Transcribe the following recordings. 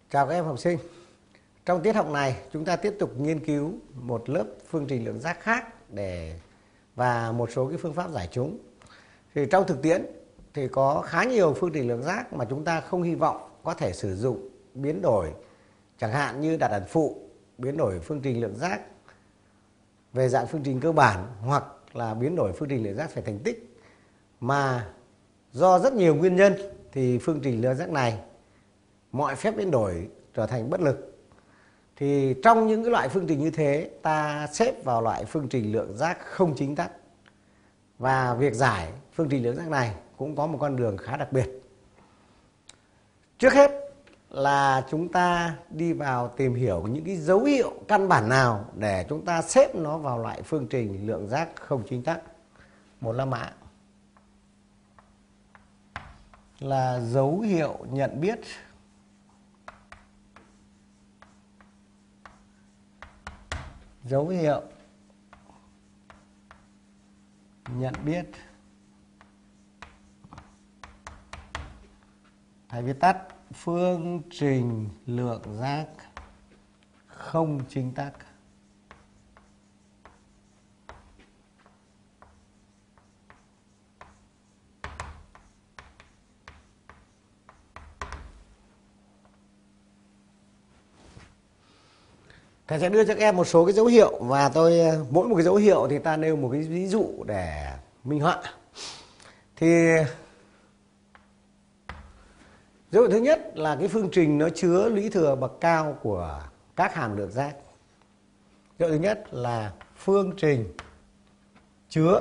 Chào các em học sinh. Trong tiết học này chúng ta tiếp tục nghiên cứu một lớp phương trình lượng giác khác và một số cái phương pháp giải chúng. Thì trong thực tiễn thì có khá nhiều phương trình lượng giác mà chúng ta không hy vọng có thể sử dụng biến đổi, chẳng hạn như đặt ẩn phụ, biến đổi phương trình lượng giác về dạng phương trình cơ bản, hoặc là biến đổi phương trình lượng giác về thành tích, mà do rất nhiều nguyên nhân thì phương trình lượng giác này mọi phép biến đổi trở thành bất lực. Thì trong những cái loại phương trình như thế, ta xếp vào loại phương trình lượng giác không chính tắc. Và việc giải phương trình lượng giác này cũng có một con đường khá đặc biệt. Trước hết là chúng ta đi vào tìm hiểu những cái dấu hiệu căn bản nào để chúng ta xếp nó vào loại phương trình lượng giác không chính tắc. Một la mã là dấu hiệu nhận biết thầy viết tắt phương trình lượng giác không chính tắc. Thầy sẽ đưa cho các em một số cái dấu hiệu, và mỗi một cái dấu hiệu thì ta nêu một cái ví dụ để minh họa. Thì dấu hiệu thứ nhất là cái phương trình nó chứa lũy thừa bậc cao của các hàm lượng giác. Dấu hiệu thứ nhất là phương trình chứa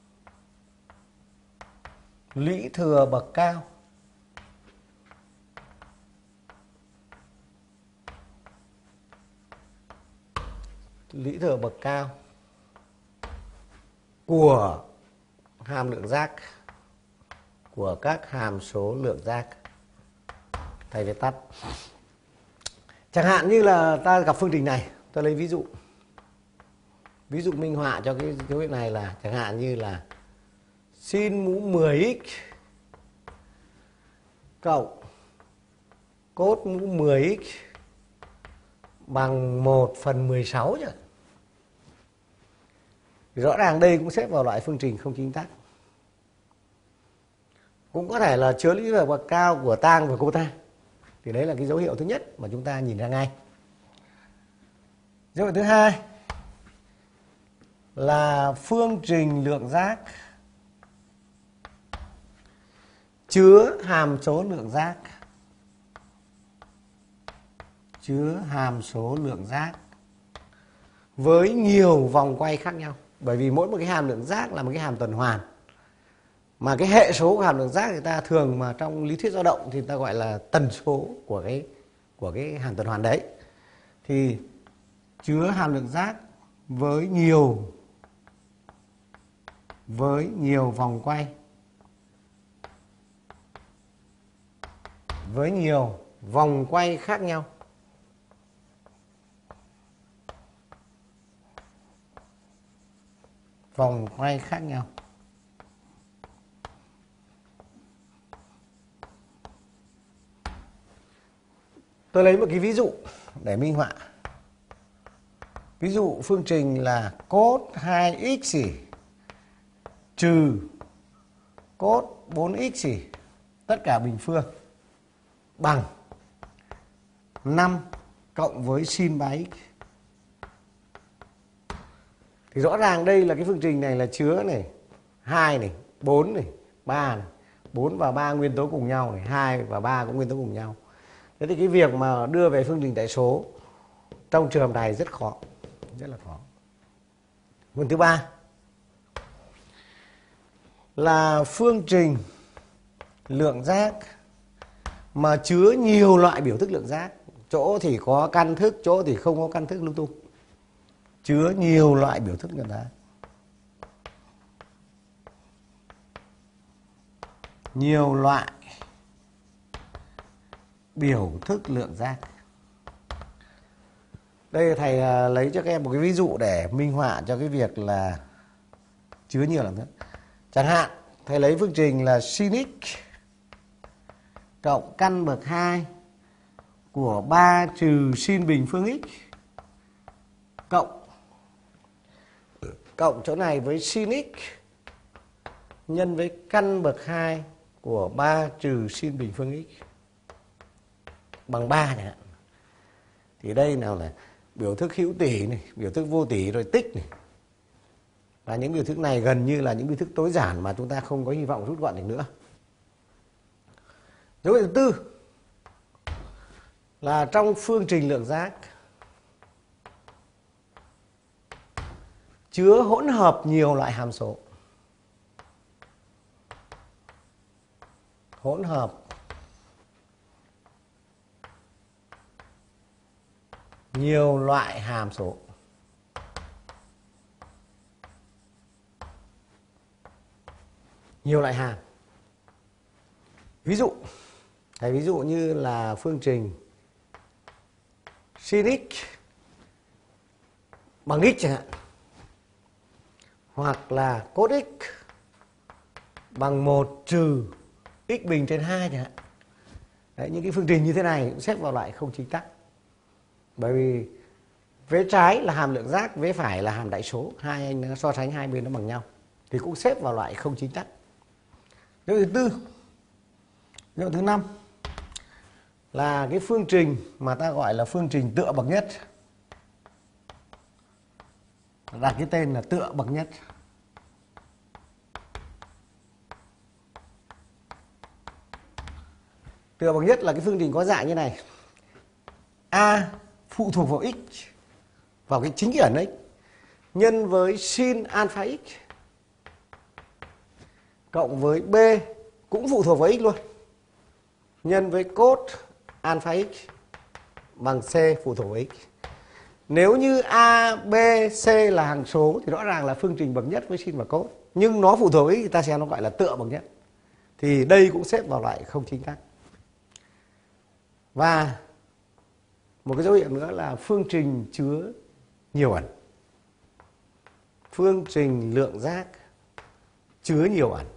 lũy thừa bậc cao của hàm lượng giác, của các hàm số lượng giác. Thầy viết tắt. Chẳng hạn như là ta gặp phương trình này, tôi lấy ví dụ minh họa cho cái dấu hiệu này là chẳng hạn như là sin mũ 10x cộng cos mũ 10x bằng 1/16 nhỉ. Rõ ràng đây cũng xếp vào loại phương trình không chính tắc. Cũng có thể là chứa lũy thừa bậc cao của tang và cota. Thì đấy là cái dấu hiệu thứ nhất mà chúng ta nhìn ra ngay. Dấu hiệu thứ hai là phương trình lượng giác chứa hàm số lượng giác với nhiều vòng quay khác nhau. Bởi vì mỗi một cái hàm lượng giác là một cái hàm tuần hoàn, mà cái hệ số của hàm lượng giác người ta thường mà trong lý thuyết dao động thì ta gọi là tần số của cái hàm tuần hoàn đấy. Thì chứa hàm lượng giác với nhiều vòng quay, với nhiều vòng quay khác nhau. Tôi lấy một cái ví dụ để minh họa. Ví dụ phương trình là cos 2x trừ cos 4x tất cả bình phương bằng 5 cộng với sin 3x. Thì rõ ràng đây là cái phương trình này là chứa này 2 này, 4 này, 3 này. 4 và 3 nguyên tố cùng nhau này, 2 và 3 cũng nguyên tố cùng nhau. Thế thì cái việc mà đưa về phương trình đại số trong trường hợp này rất là khó. Nguồn thứ ba là phương trình lượng giác mà chứa nhiều loại biểu thức lượng giác. Chỗ thì có căn thức, chỗ thì không có căn thức, lung tung. Chứa nhiều loại biểu thức lượng giác. Nhiều loại biểu thức lượng giác. Đây thầy lấy cho các em một cái ví dụ để minh họa cho cái việc là chứa nhiều lượng giác. Chẳng hạn thầy lấy phương trình là sin x cộng căn bậc 2 của 3 trừ sin bình phương x cộng chỗ này với sin x nhân với căn bậc 2 của 3 trừ sin bình phương x bằng 3 chẳng hạn. Thì đây nào là biểu thức hữu tỉ này, biểu thức vô tỉ rồi tích này. Và những biểu thức này gần như là những biểu thức tối giản mà chúng ta không có hy vọng rút gọn được nữa. Dấu hiệu thứ tư là trong phương trình lượng giác chứa hỗn hợp nhiều loại hàm số. Hỗn hợp nhiều loại hàm số. Nhiều loại hàm. Ví dụ, ví dụ như là phương trình sin x bằng x chẳng hạn. Hoặc là cos x bằng 1 trừ x bình trên 2 chẳng hạn. Đấy, những cái phương trình như thế này cũng xếp vào loại không chính tắc. Bởi vì vế trái là hàm lượng giác, vế phải là hàm đại số, hai anh so sánh hai bên nó bằng nhau thì cũng xếp vào loại không chính tắc. Dấu hiệu thứ tư. Dấu hiệu thứ 5 là cái phương trình mà ta gọi là phương trình tựa bậc nhất. Đặt cái tên là tựa bậc nhất. Tựa bậc nhất là cái phương trình có dạng như này. A phụ thuộc vào x, vào cái chính cái ẩn x, nhân với sin alpha x cộng với B cũng phụ thuộc vào x luôn, nhân với cos alpha x bằng C phụ thuộc vào x. Nếu như A, B, C là hằng số thì rõ ràng là phương trình bậc nhất với sin và cos. Nhưng nó phụ thuộc vào x thì ta xem nó gọi là tựa bậc nhất. Thì đây cũng xếp vào loại không chính tắc. Và một cái dấu hiệu nữa là phương trình chứa nhiều ẩn. Phương trình lượng giác chứa nhiều ẩn.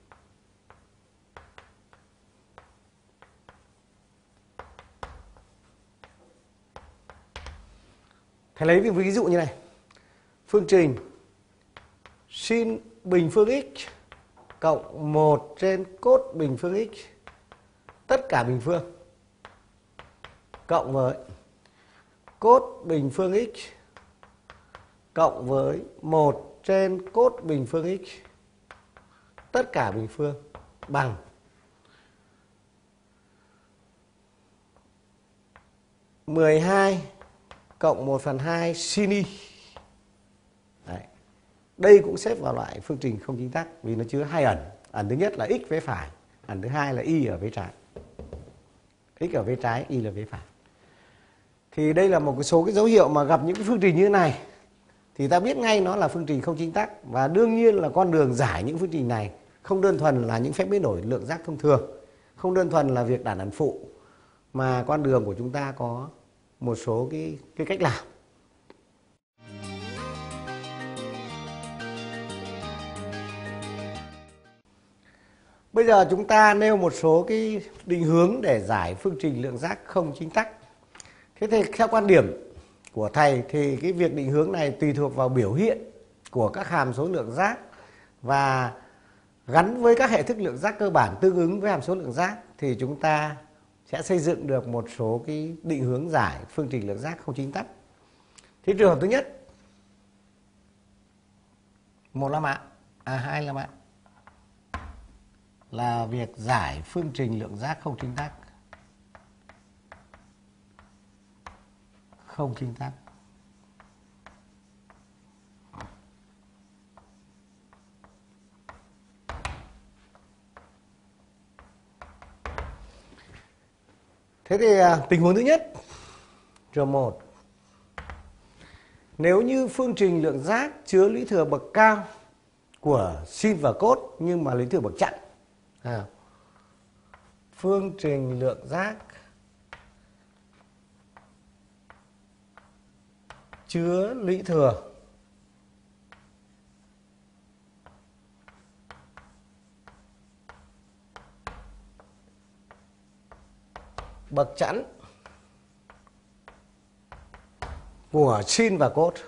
Thầy lấy ví dụ như này. Phương trình sin bình phương x cộng 1 trên cos bình phương x tất cả bình phương cộng với cos bình phương x cộng với 1 trên cos bình phương x tất cả bình phương bằng 12 cộng 1/2 sin y. Đấy. Đây cũng xếp vào loại phương trình không chính tắc vì nó chứa hai ẩn. Ẩn thứ nhất là x vế phải, ẩn thứ hai là y ở vế trái. X ở vế trái, y là vế phải. Thì đây là một số cái dấu hiệu mà gặp những cái phương trình như thế này thì ta biết ngay nó là phương trình không chính tắc. Và đương nhiên là con đường giải những phương trình này không đơn thuần là những phép biến đổi lượng giác thông thường, không đơn thuần là việc đản ẩn phụ, mà con đường của chúng ta có một số cái cách làm. Bây giờ chúng ta nêu một số cái định hướng để giải phương trình lượng giác không chính tắc. Thế thì theo quan điểm của thầy thì cái việc định hướng này tùy thuộc vào biểu hiện của các hàm số lượng giác và gắn với các hệ thức lượng giác cơ bản tương ứng với hàm số lượng giác thì chúng ta sẽ xây dựng được một số cái định hướng giải phương trình lượng giác không chính tắc. Thì trường hợp thứ nhất, một là mã, hai là mã, là việc giải phương trình lượng giác không chính tắc. Không chính tắc. Thế thì tình huống thứ nhất, trường 1. Nếu như phương trình lượng giác chứa lũy thừa bậc cao của sin và cos nhưng mà lũy thừa bậc chẵn. Phương trình lượng giác chứa lũy thừa bậc chẵn của sin và cos.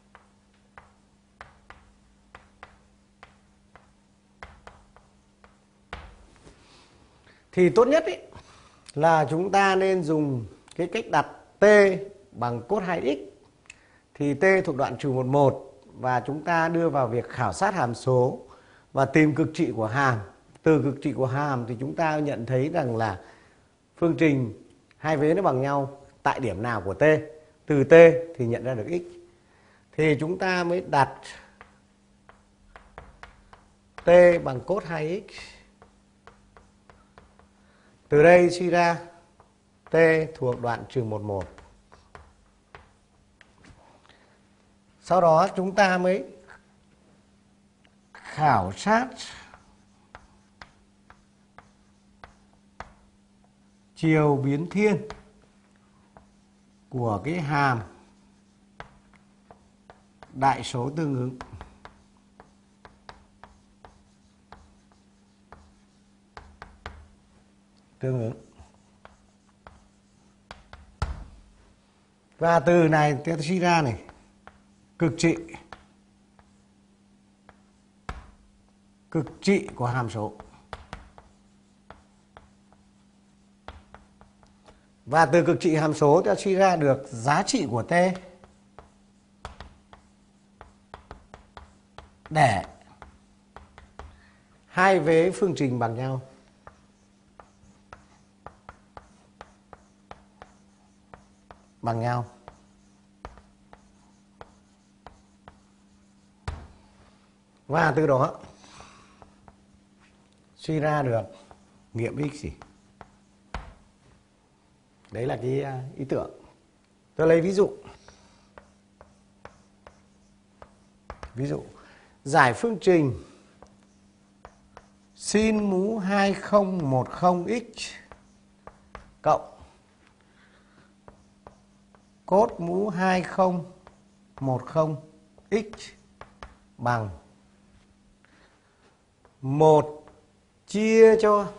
Thì tốt nhất ý, là chúng ta nên dùng cái cách đặt t bằng cos 2x. Thì t thuộc đoạn trừ 11 và chúng ta đưa vào việc khảo sát hàm số và tìm cực trị của hàm. Từ cực trị của hàm thì chúng ta nhận thấy rằng là phương trình hai vế nó bằng nhau tại điểm nào của t. Từ t thì nhận ra được x. Thì chúng ta mới đặt t bằng cos 2x. Từ đây suy ra t thuộc đoạn trừ 11. Sau đó chúng ta mới khảo sát chiều biến thiên của cái hàm đại số tương ứng. Và từ này ta suy ra này, cực trị của hàm số. Và từ cực trị hàm số ta suy ra được giá trị của t để hai vế phương trình bằng nhau. Và từ đó suy ra được nghiệm x gì. Đấy là cái ý tưởng. Tôi lấy ví dụ. Giải phương trình sin mũ 2010x cộng cos mũ 2010x bằng 1 chia cho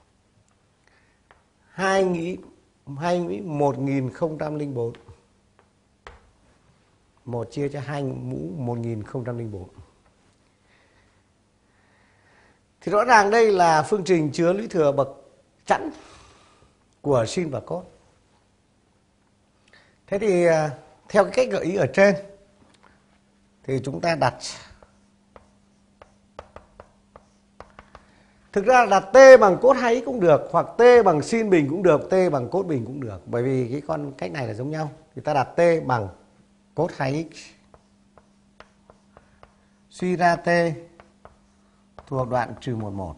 1004. 1 chia cho 2 mũ 1004. Thì rõ ràng đây là phương trình chứa lũy thừa bậc chẵn của sin và cos. Thế thì theo cái cách gợi ý ở trên thì chúng ta đặt, thực ra đặt t bằng cos 2x cũng được, hoặc t bằng sin bình cũng được, t bằng cos bình cũng được, bởi vì cái con cách này là giống nhau. Thì ta đặt t bằng cos 2x. Suy ra t thuộc đoạn trừ 11.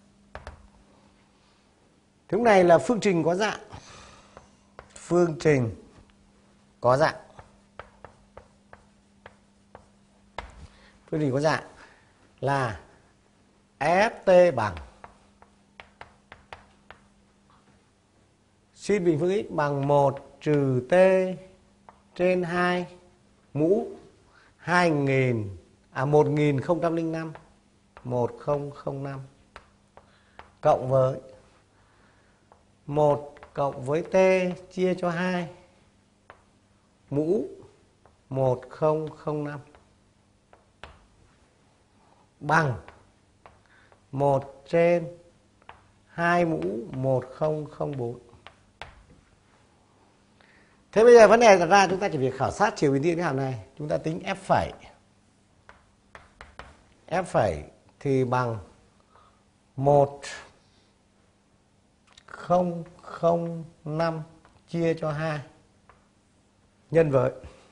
Thứ này là phương trình có dạng. Phương trình có dạng là ft bằng sin bình phương x bằng 1 trừ t trên 2 mũ 1005 cộng với 1 cộng với t chia cho 2 mũ 1005 bằng 1 trên 2 mũ 1004. Thế bây giờ vấn đề đặt ra chúng ta chỉ việc khảo sát chiều biến thiên cái hàm này. Chúng ta tính f phẩy. F phẩy thì bằng 1005 chia cho 2 nhân với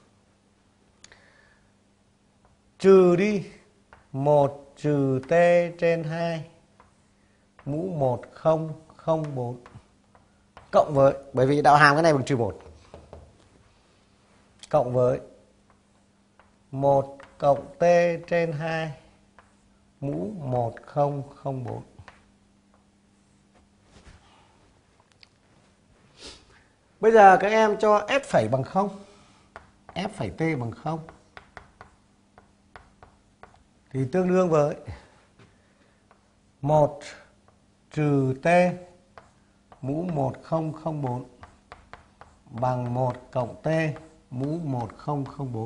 trừ đi 1 trừ t trên 2 mũ 1004 cộng với, bởi vì đạo hàm cái này bằng trừ 1, cộng với 1 cộng t trên 2 mũ 1004. Bây giờ các em cho f phẩy bằng 0, f phẩy t bằng 0 thì tương đương với 1 trừ t mũ 1004 bằng 1 cộng t mũ 1004.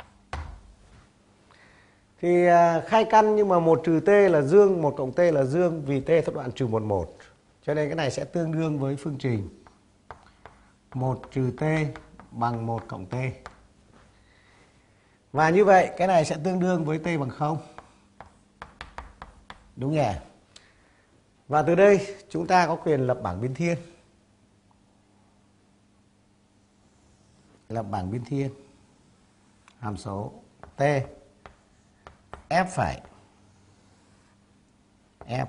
Thì khai căn nhưng mà 1 trừ t là dương, 1 cộng t là dương, vì t thuộc đoạn trừ 11. Cho nên cái này sẽ tương đương với phương trình 1 trừ t bằng 1 cộng t. Và như vậy cái này sẽ tương đương với t bằng 0. Đúng nhỉ? Và từ đây chúng ta có quyền lập bảng biên thiên. Lập bảng biên thiên. Hàm số t f phẩy f.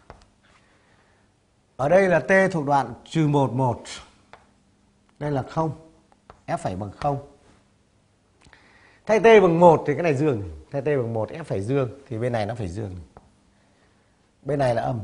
Ở đây là t thuộc đoạn trừ 11. Đây là 0. F phẩy bằng 0. Thay t bằng 1 thì cái này dương. Thay t bằng 1 f phải dương thì bên này nó phải dương. Bên này là âm.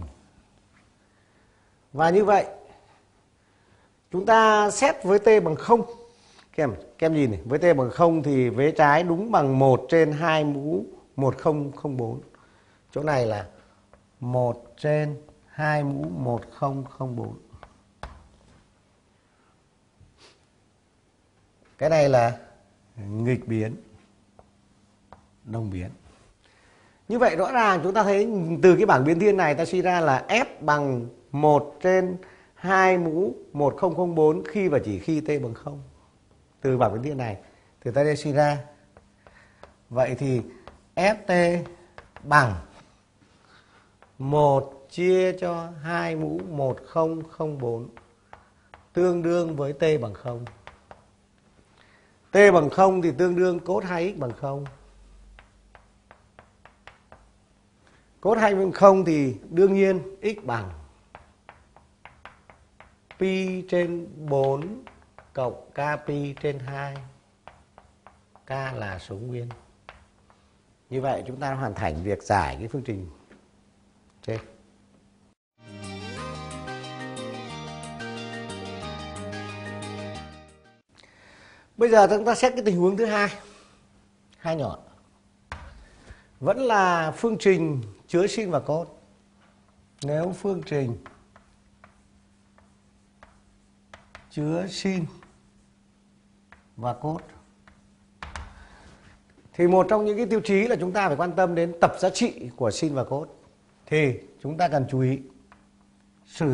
Và như vậy chúng ta xét với t bằng 0. Kem nhìn này, với t bằng 0 thì vế trái đúng bằng 1 trên 2 mũ 1004. Chỗ này là 1 trên 2 mũ 1004. Cái này là nghịch biến, đồng biến. Như vậy rõ ràng chúng ta thấy từ cái bảng biến thiên này ta suy ra là f bằng 1 trên 2 mũ 1004 khi và chỉ khi t bằng 0. Từ bảng biến thiên này thì ta sẽ suy ra. Vậy thì ft bằng 1 chia cho 2 mũ 1004 tương đương với t bằng 0. T bằng 0 thì tương đương cos 2x bằng 0. Cos 2 bằng 0 thì đương nhiên x bằng pi trên 4 cộng k pi trên 2. K là số nguyên. Như vậy chúng ta hoàn thành việc giải cái phương trình trên. Bây giờ chúng ta xét cái tình huống thứ hai. Hai nhọn. Vẫn là phương trình chứa sin và cos. Nếu phương trình chứa sin và cos thì một trong những cái tiêu chí là chúng ta phải quan tâm đến tập giá trị của sin và cos. Thì chúng ta cần chú ý sử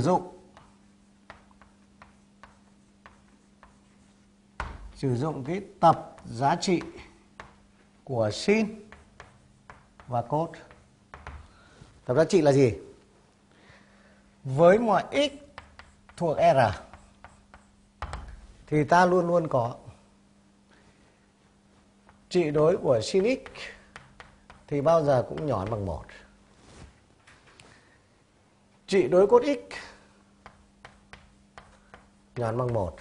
dụng cái tập giá trị của sin và cos. Tập giá trị là gì? Với mọi x thuộc R thì ta luôn luôn có trị đối của sin x thì bao giờ cũng nhón bằng 1. Trị đối cos x nhón bằng 1.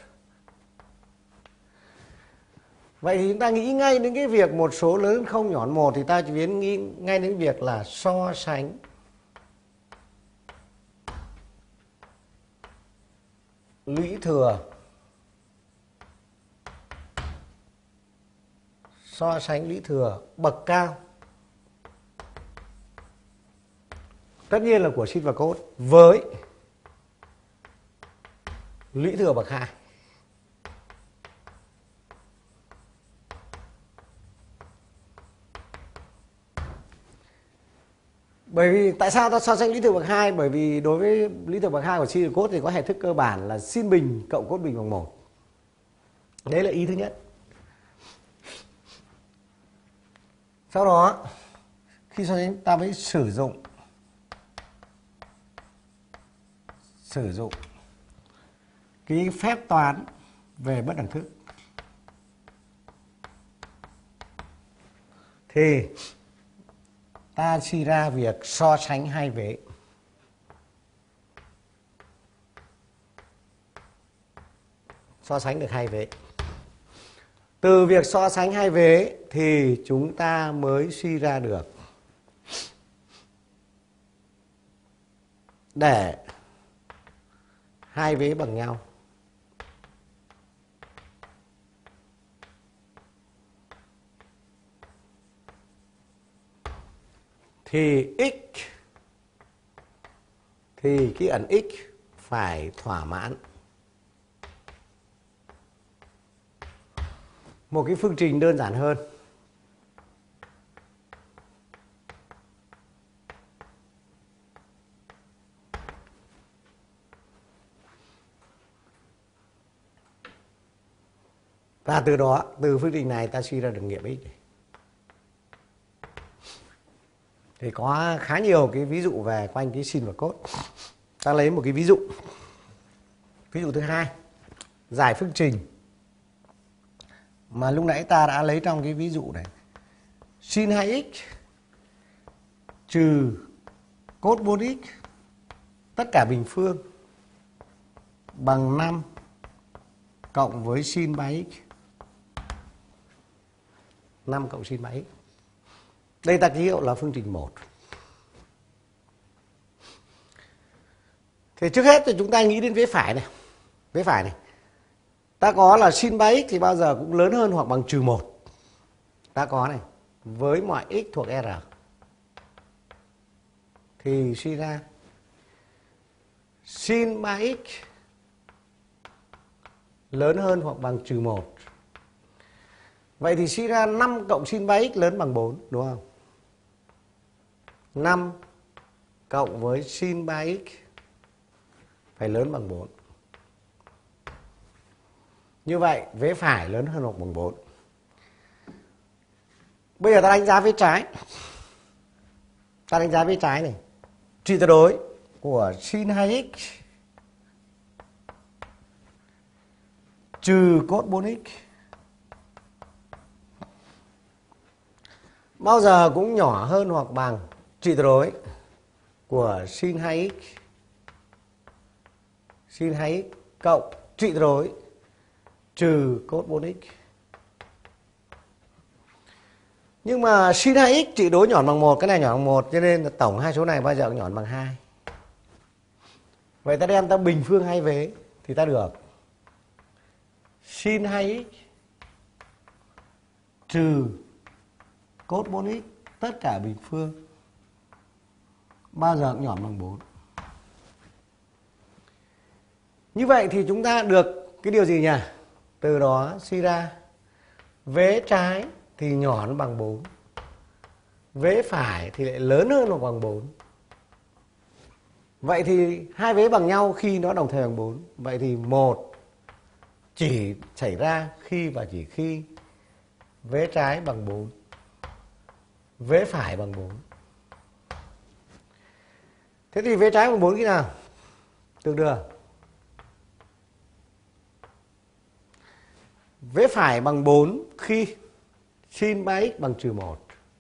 Vậy thì chúng ta nghĩ ngay đến cái việc một số lớn không nhón 1 thì ta chỉ nghĩ ngay đến việc là so sánh lũy thừa. So sánh lũy thừa bậc cao. Tất nhiên là của sin và cos với lũy thừa bậc 2. Bởi vì tại sao ta so sánh lũy thừa bậc 2? Bởi vì đối với lũy thừa bậc 2 của sin và cos thì có hệ thức cơ bản là sin bình cộng cos bình bằng 1. Đấy là ý thứ nhất. Sau đó khi so sánh ta mới sử dụng cái phép toán về bất đẳng thức. Thì ta suy ra việc so sánh hai vế. So sánh được hai vế. Từ việc so sánh hai vế thì chúng ta mới suy ra được để hai vế bằng nhau thì x thì cái ẩn x phải thỏa mãn một cái phương trình đơn giản hơn. Và từ đó, từ phương trình này ta suy ra được nghiệm x. Thì có khá nhiều cái ví dụ về quanh cái sin và cos. Ta lấy một cái ví dụ. Ví dụ thứ hai, giải phương trình mà lúc nãy ta đã lấy trong cái ví dụ này. Sin 2x trừ cos 4x tất cả bình phương bằng 5 cộng với sin 3x. 5 cộng sin 3x. Đây ta ký hiệu là phương trình 1. Thì trước hết thì chúng ta nghĩ đến vế phải này. Vế phải này. Ta có là sin 3x thì bao giờ cũng lớn hơn hoặc bằng trừ 1. Ta có này. Với mọi x thuộc R. Thì suy ra sin 3x lớn hơn hoặc bằng trừ 1. Vậy thì suy ra 5 cộng sin 3x lớn bằng 4, đúng không? 5 cộng với sin 3x phải lớn bằng 4. Như vậy, vế phải lớn hơn hoặc bằng 4. Bây giờ ta đánh giá vế trái. Ta đánh giá vế trái này. Trị tuyệt đối của sin 2x trừ cos 4x bao giờ cũng nhỏ hơn hoặc bằng trị tuyệt đối của sin 2x cộng trị tuyệt đối trừ cos 4x. Nhưng mà sin 2x trị đối nhỏ bằng 1, cái này nhỏ bằng 1, cho nên là tổng hai số này bao giờ cũng nhỏ bằng 2. Vậy ta đem ta bình phương hai vế thì ta được sin 2x trừ cos 4x tất cả bình phương bao giờ cũng nhỏ bằng 4. Như vậy thì chúng ta được cái điều gì nhỉ? Từ đó suy ra vế trái thì nhỏ hơn bằng 4. Vế phải thì lại lớn hơn hoặc bằng 4. Vậy thì hai vế bằng nhau khi nó đồng thời bằng 4. Vậy thì 1 chỉ xảy ra khi và chỉ khi vế trái bằng 4, vế phải bằng 4. Thế thì vế trái bằng 4 khi nào? Tương đương vế phải bằng 4 khi sin 3x bằng trừ 1.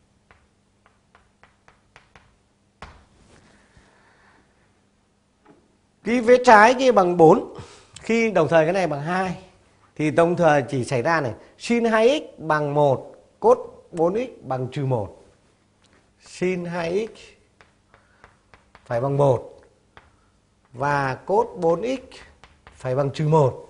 Cái vế trái kia bằng 4 khi đồng thời cái này bằng 2 thì đồng thời chỉ xảy ra này sin 2x bằng 1, cos 4x bằng trừ 1. Sin 2x phải bằng 1 và cos 4x phải bằng trừ 1,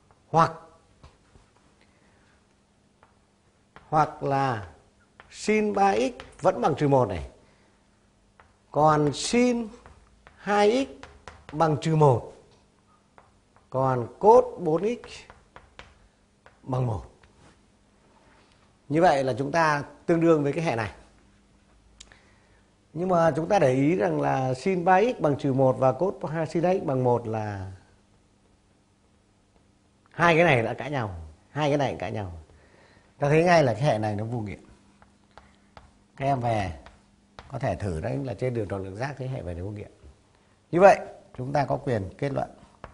hoặc là sin 3x vẫn bằng trừ 1 này. Còn sin 2x bằng trừ 1. Còn cos 4x bằng 1. Như vậy là chúng ta tương đương với cái hệ này. Nhưng mà chúng ta để ý rằng là sin 3x bằng trừ 1 và cos sin 2x bằng 1 là hai cái này đã cãi nhau. Hai cái này cãi nhau. Ta thấy ngay là cái hệ này nó vô nghiệm. Các em về có thể thử đấy là trên đường tròn lượng giác thấy hệ về nó vô nghiệm. Như vậy chúng ta có quyền kết luận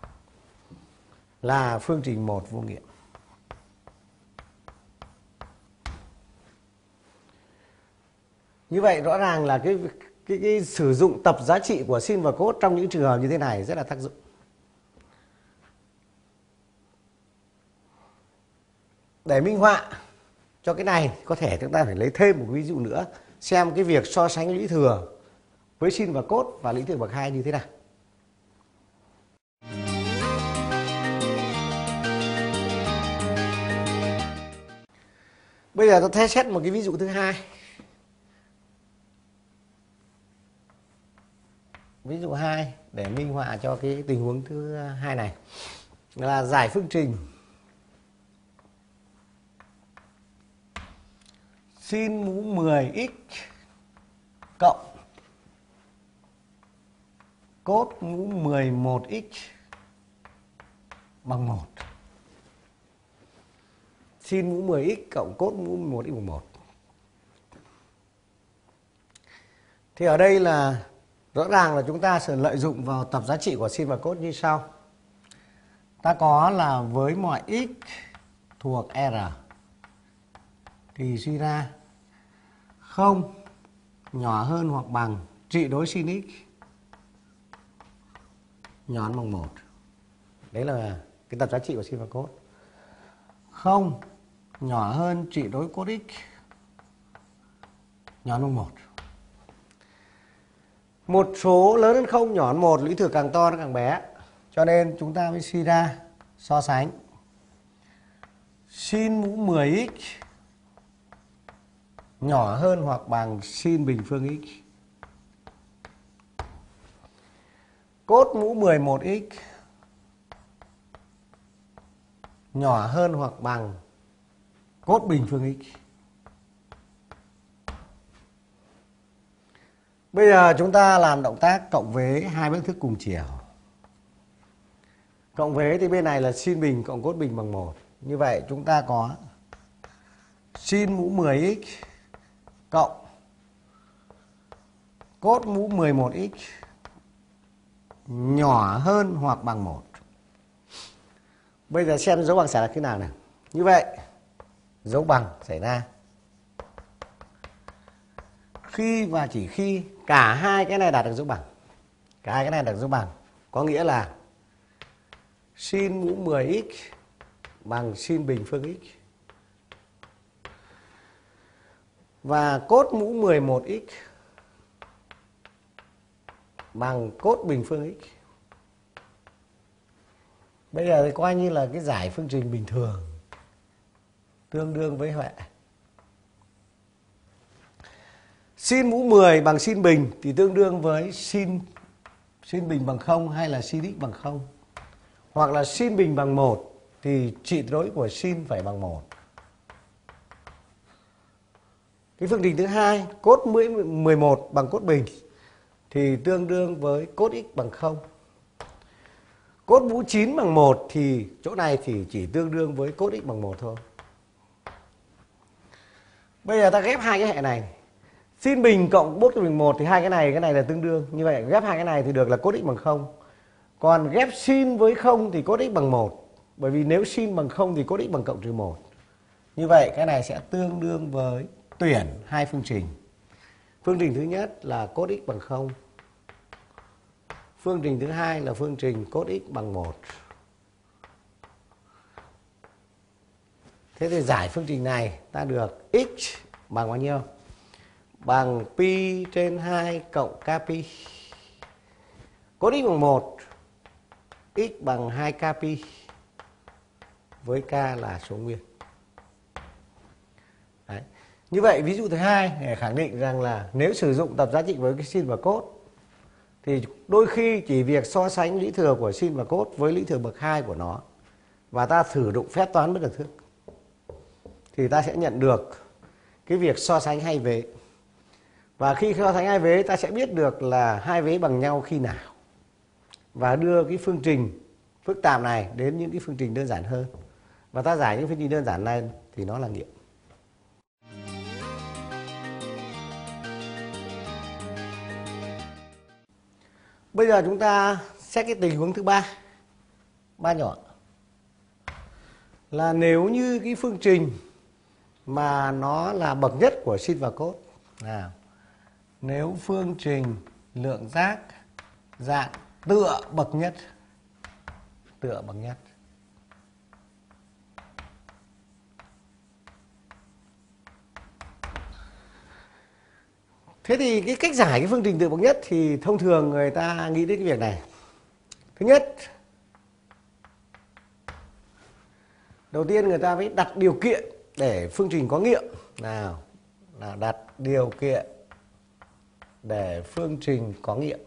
là phương trình 1 vô nghiệm. Như vậy rõ ràng là cái sử dụng tập giá trị của sin và cos trong những trường hợp như thế này rất là tác dụng. Để minh họa cho cái này có thể chúng ta phải lấy thêm một ví dụ nữa xem cái việc so sánh lũy thừa với sin và cos và lũy thừa bậc 2 như thế nào. Bây giờ tôi xét một cái ví dụ thứ hai. Ví dụ 2 để minh họa cho cái tình huống thứ hai này là giải phương trình sin mũ 10x cộng cos mũ 11x bằng 1. Sin mũ 10x cộng cos mũ 11x bằng 1. Thì ở đây là rõ ràng là chúng ta sẽ lợi dụng vào tập giá trị của sin và cos như sau. Ta có là với mọi x thuộc R thì suy ra không nhỏ hơn hoặc bằng trị đối sin x nhỏ hơn bằng 1. Đấy là cái tập giá trị của sin và cos. Không nhỏ hơn trị đối cos x nhỏ hơn bằng 1. Một số lớn hơn 0 nhỏ hơn 1, lũy thừa càng to nó càng bé. Cho nên chúng ta mới suy ra so sánh sin mũ 10x nhỏ hơn hoặc bằng sin bình phương x. Cos mũ 11x nhỏ hơn hoặc bằng cos bình phương x. Bây giờ chúng ta làm động tác cộng vế hai bước thức cùng chiều. Cộng vế thì bên này là sin bình cộng cos bình bằng 1. Như vậy chúng ta có sin mũ 10x cộng cos mũ 11x nhỏ hơn hoặc bằng 1. Bây giờ xem dấu bằng xảy ra khi nào nào. Như vậy dấu bằng xảy ra khi và chỉ khi cả hai cái này đạt được dấu bằng. Cả hai cái này đạt được dấu bằng. Có nghĩa là sin mũ 10x bằng sin bình phương x và cos mũ 11x bằng cos bình phương x. Bây giờ thì coi như là cái giải phương trình bình thường tương đương với hệ sin mũ 10 bằng sin bình thì tương đương với sin bình bằng 0 hay là sin x bằng 0. Hoặc là sin bình bằng 1 thì trị đối của sin phải bằng 1. Cái phương trình thứ hai, cos 11 bằng cos bình thì tương đương với cos x bằng 0. Cos mũ 9 bằng 1 thì chỗ này thì chỉ tương đương với cos x bằng 1 thôi. Bây giờ ta ghép hai cái hệ này. Sin bình cộng cos bình 1 thì hai cái này là tương đương. Như vậy ghép hai cái này thì được là cos x bằng 0. Còn ghép sin với 0 thì cos x bằng 1. Bởi vì nếu sin bằng 0 thì cos x bằng cộng trừ 1. Như vậy cái này sẽ tương đương với tuyển hai phương trình. Phương trình thứ nhất là cos x bằng 0. Phương trình thứ hai là phương trình cos x bằng 1. Thế thì giải phương trình này ta được x bằng bao nhiêu? Bằng pi trên 2 cộng kpi. Cos x bằng 1, x bằng 2 kpi với k là số nguyên. Đấy. Như vậy ví dụ thứ hai để khẳng định rằng là nếu sử dụng tập giá trị với cái sin và cos thì đôi khi chỉ việc so sánh lũy thừa của sin và cos với lũy thừa bậc 2 của nó và ta sử dụng phép toán bất đẳng thức thì ta sẽ nhận được cái việc so sánh hai vế. Và khi so sánh hai vế ta sẽ biết được là hai vế bằng nhau khi nào và đưa cái phương trình phức tạp này đến những cái phương trình đơn giản hơn. Và ta giải những phương trình đơn giản này thì nó là nghiệm. Bây giờ chúng ta xét cái tình huống thứ ba nhỏ. Là nếu như cái phương trình mà nó là bậc nhất của sin và cos. Nếu phương trình lượng giác dạng tựa bậc nhất. Thế thì cái cách giải cái phương trình tựa bậc nhất thì thông thường người ta nghĩ đến cái việc này. Thứ nhất, đầu tiên người ta phải đặt điều kiện để phương trình có nghiệm. Nào, là đặt điều kiện để phương trình có nghiệm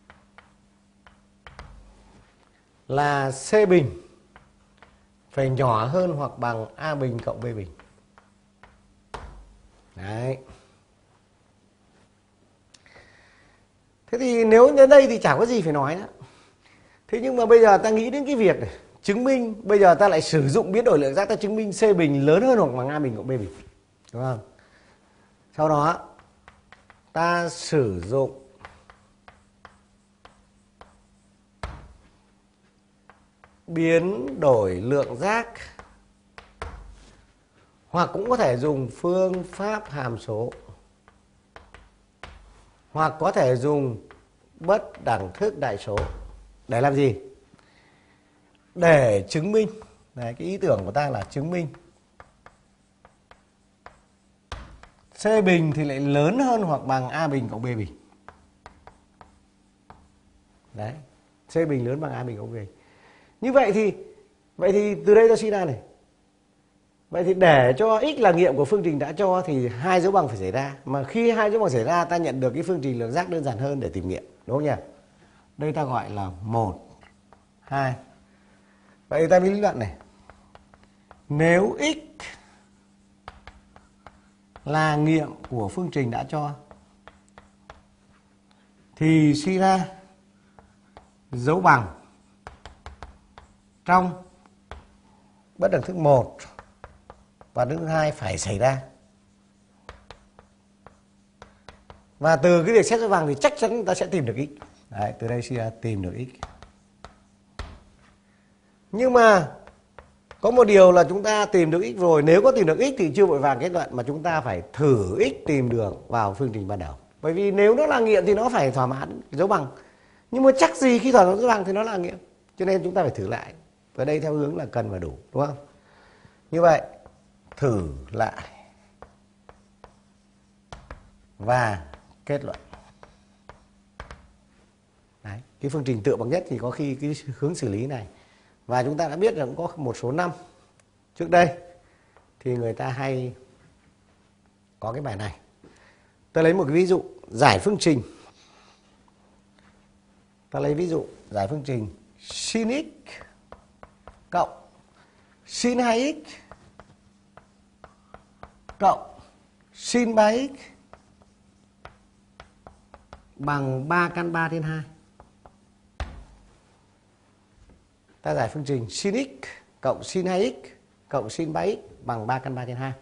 là C bình phải nhỏ hơn hoặc bằng A bình cộng B bình. Đấy. Thế thì nếu đến đây thì chả có gì phải nói nữa. Thế nhưng mà bây giờ ta nghĩ đến cái việc này, chứng minh, bây giờ ta lại sử dụng biến đổi lượng giác ta chứng minh C bình lớn hơn hoặc bằng A bình cộng B bình. Đúng không? Sau đó ta sử dụng biến đổi lượng giác, hoặc cũng có thể dùng phương pháp hàm số, hoặc có thể dùng bất đẳng thức đại số. Để làm gì? Để chứng minh. Đấy, cái ý tưởng của ta là chứng minh C bình thì lại lớn hơn hoặc bằng A bình cộng B bình. Đấy, C bình lớn bằng A bình cộng B bình. Như vậy thì từ đây ta suy ra này. Vậy thì để cho x là nghiệm của phương trình đã cho thì hai dấu bằng phải xảy ra. Mà khi hai dấu bằng xảy ra ta nhận được cái phương trình lượng giác đơn giản hơn để tìm nghiệm. Đúng không nhỉ? Đây ta gọi là 1, 2. Vậy ta mới lý luận này. Nếu x là nghiệm của phương trình đã cho thì suy ra dấu bằng trong bất đẳng thức 1 và đẳng thức 2 phải xảy ra. Và từ cái việc xét dấu bằng thì chắc chắn ta sẽ tìm được x. Đấy, từ đây suy ra tìm được x. Nhưng mà có một điều là chúng ta tìm được x rồi, nếu có tìm được x thì chưa vội vàng kết luận, mà chúng ta phải thử x tìm được vào phương trình ban đầu. Bởi vì nếu nó là nghiệm thì nó phải thỏa mãn dấu bằng. Nhưng mà chắc gì khi thỏa mãn dấu bằng thì nó là nghiệm. Cho nên chúng ta phải thử lại. Và đây theo hướng là cần và đủ, đúng không? Như vậy, thử lại và kết luận. Đấy, cái phương trình tựa bằng nhất thì có khi cái hướng xử lý này. Và chúng ta đã biết là cũng có một số năm trước đây thì người ta hay có cái bài này. Tôi lấy một cái ví dụ giải phương trình. Ta lấy ví dụ giải phương trình sin x cộng sin 2x cộng sin 3x bằng 3 căn 3 trên 2. Ta giải phương trình sin x cộng sin 2x cộng sin 3x bằng 3 căn 3 trên 2.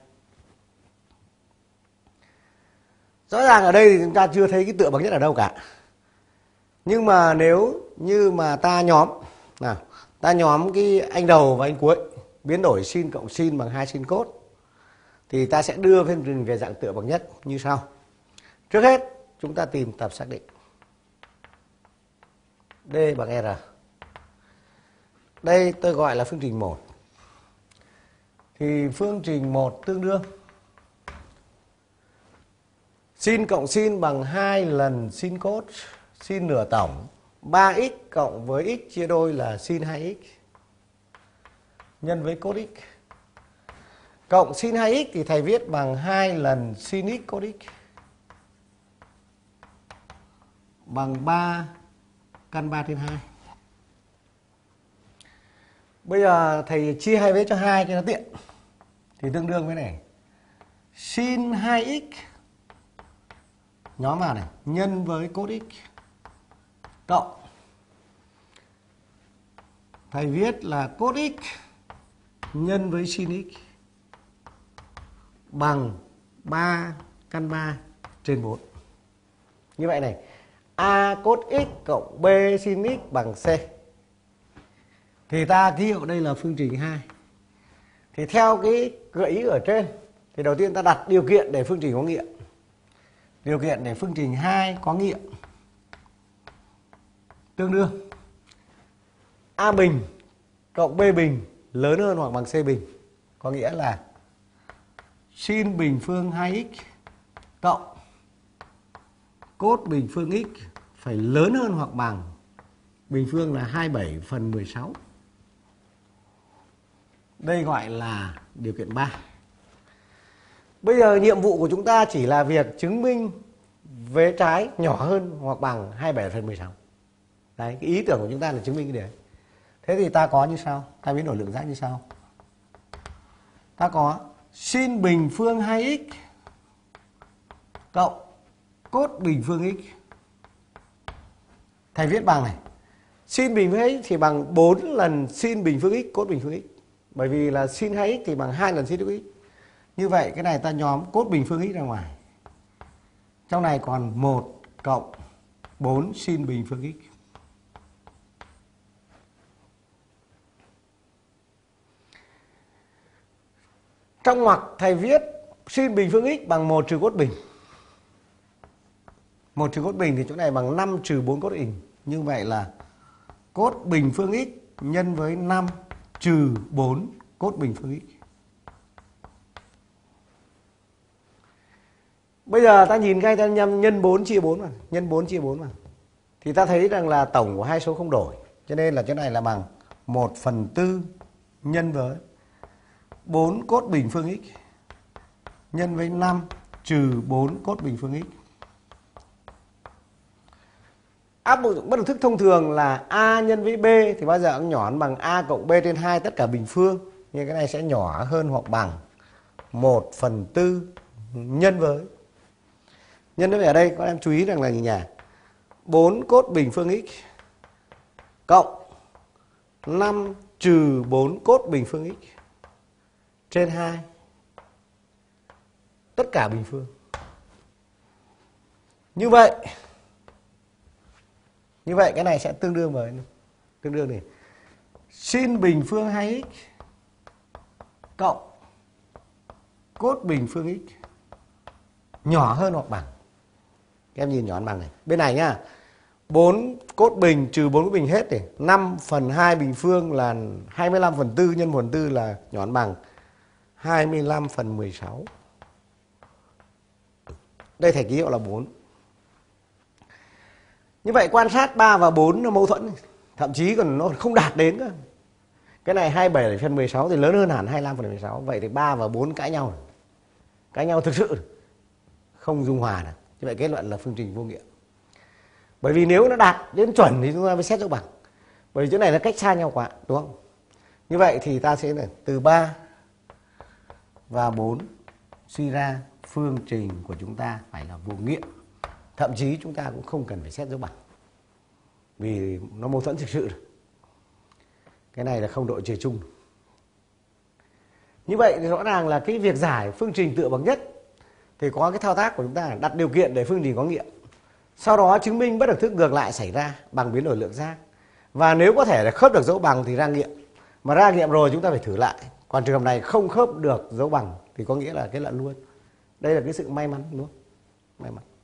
Rõ ràng ở đây thì chúng ta chưa thấy cái tựa bằng nhất ở đâu cả. Nhưng mà nếu như mà ta nhóm cái anh đầu và anh cuối, biến đổi sin cộng sin bằng 2 sin cos, thì ta sẽ đưa phương trình về dạng tựa bằng nhất như sau. Trước hết chúng ta tìm tập xác định D bằng R. Đây tôi gọi là phương trình 1. Thì phương trình 1 tương đương sin cộng sin bằng 2 lần sin cos, sin nửa tổng 3x cộng với x chia đôi là sin 2x nhân với cos x. Cộng sin 2x thì thầy viết bằng 2 lần sin x cos x bằng 3 căn 3 trên 2. Bây giờ thầy chia hai vế cho 2 cho nó tiện. Thì tương đương với này. Sin 2x nhóm vào này nhân với cos x cộng, thầy viết là cos x nhân với sin x bằng 3 căn 3 trên 4. Như vậy này, A cos x cộng B sin x bằng C. Thì ta ký hiệu đây là phương trình 2. Thì theo cái gợi ý ở trên, thì đầu tiên ta đặt điều kiện để phương trình có nghiệm. Điều kiện để phương trình 2 có nghiệm tương đương A bình cộng B bình lớn hơn hoặc bằng C bình. Có nghĩa là sin bình phương 2x cộng cos bình phương x phải lớn hơn hoặc bằng bình phương là 27 phần 16. Đây gọi là điều kiện 3. Bây giờ nhiệm vụ của chúng ta chỉ là việc chứng minh vế trái nhỏ hơn hoặc bằng 27 phần 16. Đấy, cái ý tưởng của chúng ta là chứng minh cái điều đấy. Thế thì ta có như sau, ta biến đổi lượng giác như sau. Ta có sin bình phương 2x cộng cốt bình phương x. Thầy viết bằng này. Sin bình phương x thì bằng 4 lần sin bình phương x cốt bình phương x. Bởi vì là sin 2x thì bằng 2 lần sin x. Như vậy cái này ta nhóm cốt bình phương x ra ngoài. Trong này còn 1 cộng 4 sin bình phương x. Trong ngoặc thầy viết sin bình phương x bằng 1 trừ cốt bình. 1 trừ cốt bình thì chỗ này bằng 5 trừ 4 cốt bình. Như vậy là cốt bình phương x nhân với 5 trừ 4 cốt bình phương x. Bây giờ ta nhìn ngay ta nhân 4 chia 4 mà, nhân 4 chia 4 mà. Thì ta thấy rằng là tổng của hai số không đổi. Cho nên là chỗ này là bằng 1/4 nhân với 4 cốt bình phương x nhân với 5 trừ 4 cốt bình phương x. Áp dụng bất đẳng thức thông thường là A nhân với B thì bao giờ cũng nhỏ hơn bằng A cộng B trên 2 tất cả bình phương. Nhưng cái này sẽ nhỏ hơn hoặc bằng 1/4 nhân với. Nhân với ở đây các em chú ý rằng là gì nhỉ? 4 cốt bình phương x cộng 5 trừ 4 cốt bình phương x trên 2 tất cả bình phương. Như vậy cái này sẽ tương đương với này sin bình phương 2x cộng cốt bình phương x nhỏ hơn hoặc bằng. Các em nhìn nhỏ hơn bằng này. Bên này nhá. 4 cốt bình trừ 4 cốt bình hết này. 5/2 bình phương là 25/4 nhân 1/4 là nhỏ hơn bằng 25/16. Đây thầy ký hiệu là 4. Như vậy quan sát 3 và 4 nó mâu thuẫn. Thậm chí còn nó không đạt đến cơ. Cái này 27/16 thì lớn hơn hẳn 25/16. Vậy thì 3 và 4 cãi nhau. Cãi nhau thực sự. Không dung hòa được. Như vậy kết luận là phương trình vô nghiệm. Bởi vì nếu nó đạt đến chuẩn thì chúng ta mới xét dấu bằng. Bởi vì chỗ này nó cách xa nhau quá, đúng không? Như vậy thì ta sẽ là từ 3 và 4 suy ra phương trình của chúng ta phải là vô nghiệm. Thậm chí chúng ta cũng không cần phải xét dấu bằng. Vì nó mâu thuẫn thực sự. Cái này là không độ trời chung. Như vậy thì rõ ràng là cái việc giải phương trình tựa bằng nhất thì có cái thao tác của chúng ta là đặt điều kiện để phương trình có nghiệm. Sau đó chứng minh bất đẳng thức ngược lại xảy ra bằng biến đổi lượng giác. Và nếu có thể là khớp được dấu bằng thì ra nghiệm. Mà ra nghiệm rồi chúng ta phải thử lại. Còn trường hợp này không khớp được dấu bằng thì có nghĩa là kết luận luôn. Đây là cái sự may mắn, đúng không? May mắn.